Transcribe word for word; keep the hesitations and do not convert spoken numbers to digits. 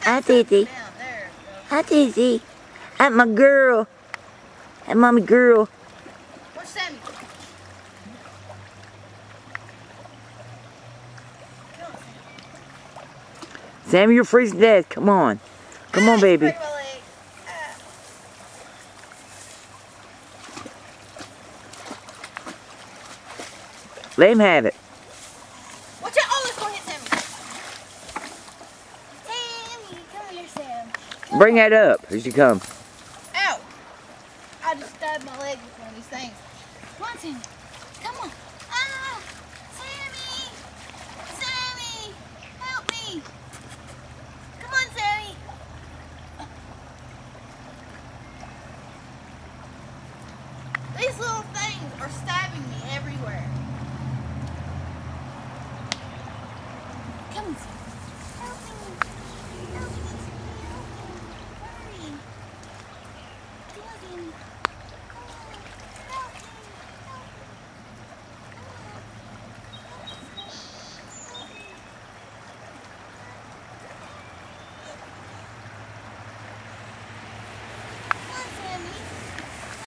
Hi, Titi. Hi, Titi. Hi, my girl. Hi, mommy girl. Where's Sammy? Sammy, you're freezing to death. Come on. Come on, baby. Break my leg. Ah. Let him have it. Watch out! Oh, let's go hit Sammy. Sammy, come here, Sam. Come Bring on. that up. Here she come. Ow! I just stabbed my leg with one of these things. Come on, Sammy. Come on. Ah! Sammy! Sammy! Help me! Come on, Sammy! These little things are stabbing me everywhere. Come on, Sammy. Help me. Help me.